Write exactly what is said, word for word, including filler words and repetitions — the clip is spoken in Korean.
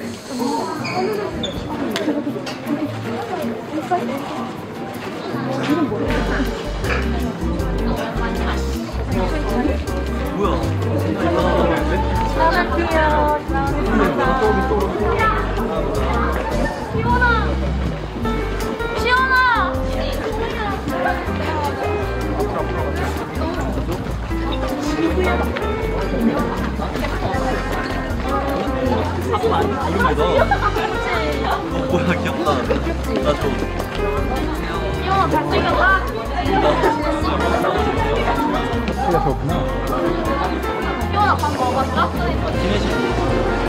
뭐야? 나갈게요. 시원아! 시원아! 사고 많이 이름이다. 어, 뭐야, 귀엽다. 나 좀. 시원아, 잘생겼다. 그렇구나. 시원아, 밥 먹었어? 기내식.